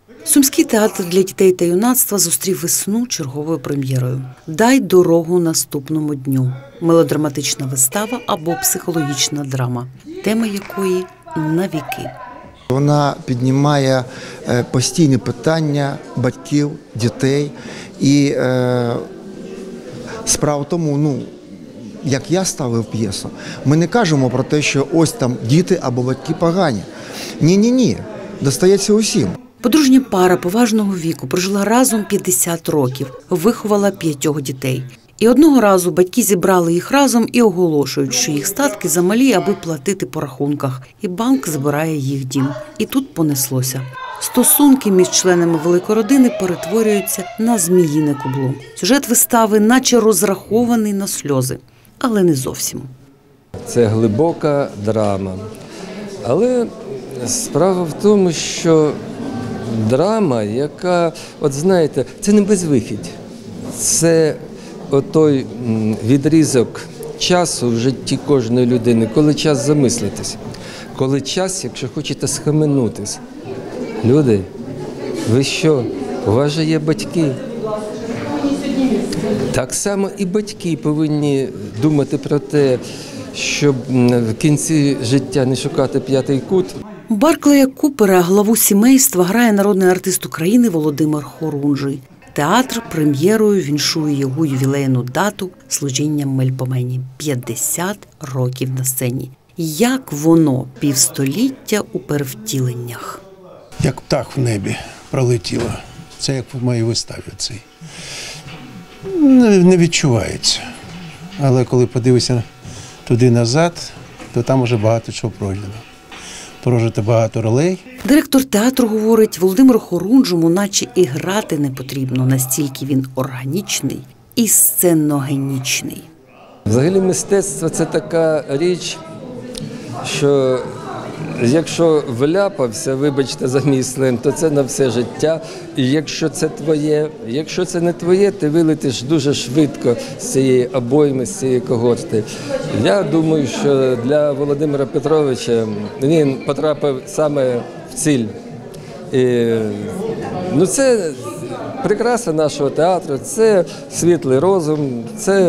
Сумський театр для дітей та юнацтва зустрів весну черговою прем'єрою «Дай дорогу наступному дню» – мелодраматична вистава або психологічна драма, тема якої навіки. Вона піднімає постійні питання батьків, дітей. І справа в тому, як я ставив п'єсу, ми не кажемо про те, що ось там діти або батьки погані. Ні, достається усім. Подружня пара поважного віку прожила разом 50 років, виховала 5 дітей. І одного разу батьки зібрали їх разом і оголошують, що їх статки замалі, аби платити по рахунках, і банк забирає їх дім. І тут понеслося. Стосунки між членами великої родини перетворюються на зміїне кубло. Сюжет вистави наче розрахований на сльози, але не зовсім. Це глибока драма. Але справа в тому, що драма, яка, от знаєте, це не безвихідь. Це отой відрізок часу в житті кожної людини, коли час замислитись, коли час, якщо хочете, схаменутись. Люди, ви що, у вас же є батьки. Так само і батьки повинні думати про те, щоб в кінці життя не шукати п'ятий кут. Барклея Купера, главу сімейства, грає народний артист України Володимир Хорунжий. Театр прем'єрою віншує його ювілейну дату служінням Мельпомені – 50 років на сцені. Як воно півстоліття у перевтіленнях? Як птах в небі пролетіло. Це як в моїй виставі цій. Не відчувається. Але коли подивишся туди назад, то там вже багато чого пройдено. Прожито багато ролей. Директор театру говорить, Володимиру Хорунжому наче і грати не потрібно, настільки він органічний і сценогенічний. Взагалі мистецтво – це така річ, що якщо вляпався, вибачте за мій сленг, то це на все життя. І якщо це твоє, якщо це не твоє, ти вилетиш дуже швидко з цієї обойми, з цієї когорти. Я думаю, що для Володимира Петровича він потрапив саме в ціль. І, це прикраса нашого театру, це світлий розум,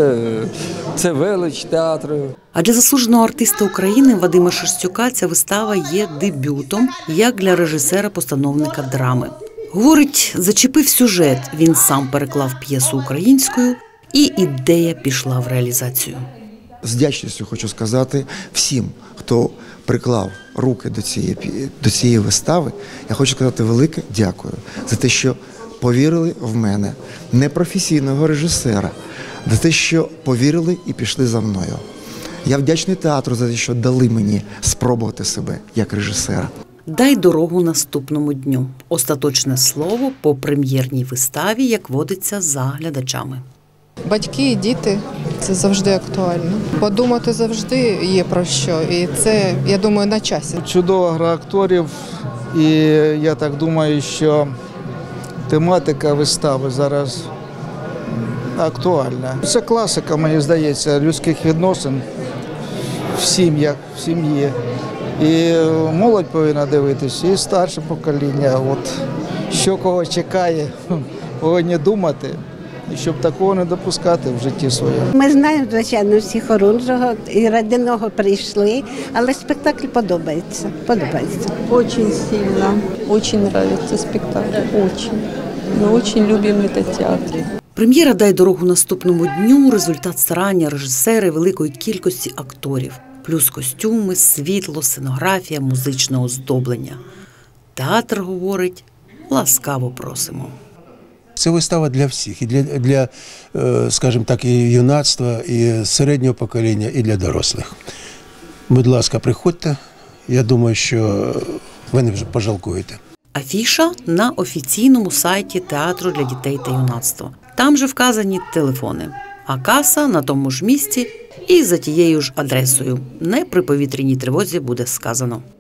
це велич театру. А для заслуженого артиста України Вадима Шерстюка ця вистава є дебютом, як для режисера-постановника драми. Говорить, зачепив сюжет, він сам переклав п'єсу українською, і ідея пішла в реалізацію. З вдячністю хочу сказати всім, хто приклав руки до цієї вистави, я хочу сказати велике дякую за те, що повірили в мене, непрофесійного режисера, за те, що повірили і пішли за мною. Я вдячний театру за те, що дали мені спробувати себе як режисера. «Дай дорогу наступному дню» – остаточне слово по прем'єрній виставі, як водиться за глядачами. Батьки і діти – це завжди актуально. Подумати завжди є про що, і це, я думаю, на часі. Чудова гра акторів, і я так думаю, що тематика вистави зараз актуальна. Це класика, мені здається, людських відносин в сім'ях, в сім'ї. І молодь повинна дивитися, і старше покоління. От, що кого чекає, повинні думати, і щоб такого не допускати в житті своєму. Ми знаємо, звичайно, всі Хорунжого і Радиного прийшли, але спектакль подобається. Очень сильно, очень нравится спектакль, очень. Мы очень любим этот театр. Прем'єра «Дай дорогу наступному дню» – результат старання режисера і великої кількості акторів. Плюс костюми, світло, сценографія, музичне оздоблення. Театр говорить, ласкаво просимо. Це вистава для всіх, і для, скажімо так, і юнацтва, і середнього покоління, і для дорослих. Будь ласка, приходьте, я думаю, що ви не пожалкуєте. Афіша на офіційному сайті Театру для дітей та юнацтва. Там же вказані телефони, а каса на тому ж місці і за тією ж адресою. Не при повітряній тривозі буде сказано.